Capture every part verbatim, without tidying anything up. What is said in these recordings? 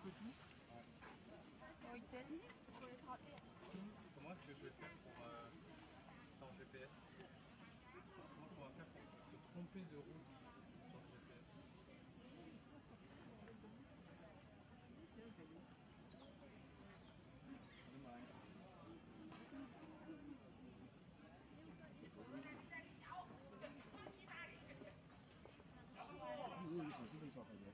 peux tout. Oui, peut-être. Pour les trapper. Comment est-ce que je vais faire pour euh, ça en G P S? Comment est-ce qu'on va faire pour se tromper de route sur le G P S? 你手是不是小孩子？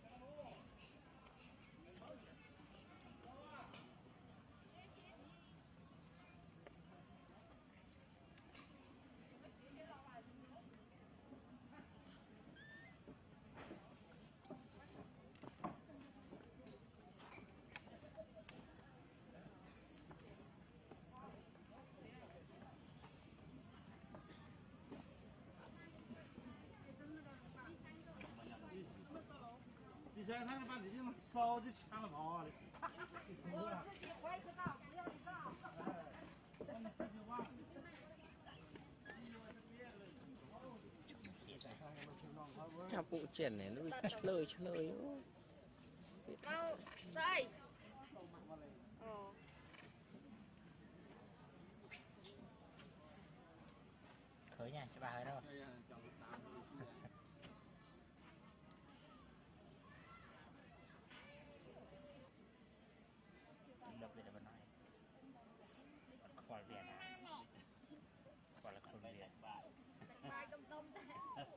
以前他们把你这么烧就抢了跑的。我自己怀知道，不要你知道。哎，你自己忘了。 Nhà phụ triển này nó chất lời chất lời Mau, đây. Ồ. Khởi nha, cho bà hơi đâu. Đập về để bà nói. Khỏi Việt à? Khỏi là không Việt. Bài công tông đây.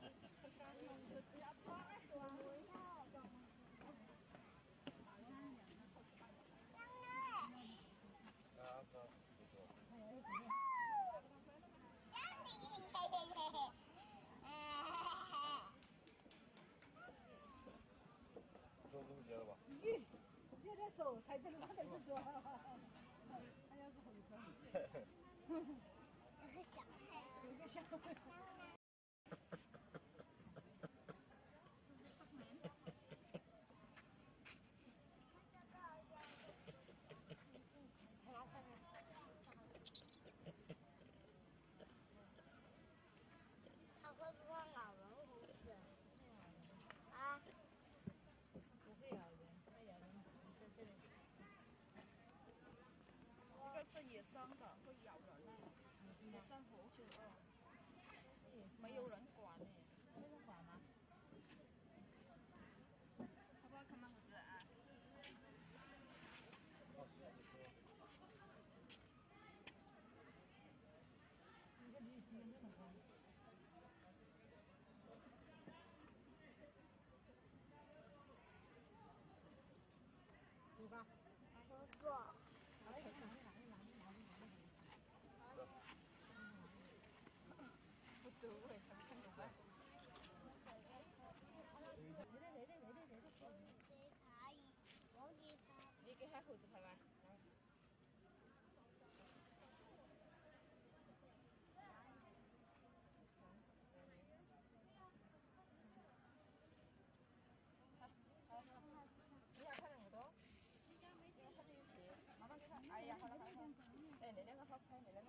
说这么结了吧？ 咦，别在手，才在哪在说？还要是红色。 有个小孩， 有个小孩。 他会不会咬人胡子？啊？ 不会咬人，它咬人在这里。 这个是野生的，会咬人的，野生猴子哦，没有人管呢。 没人管吗？ 好不好看吗，猴子啊？ 你看你今天这么高。走吧。 不做。 来，你拿，你拿，你拿，你拿，你拿。 不走位，他们看懂吧？你给他猴子拍吧。你要拍两个多？你要拍两个慢慢给他。哎呀，好了好了。哎，那两个好拍，那两个。